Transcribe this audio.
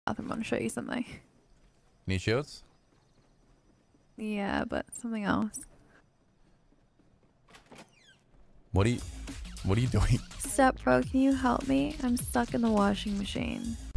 I'm gonna show you something. Need shields? Yeah, but something else. What are you doing? Step bro, can you help me? I'm stuck in the washing machine.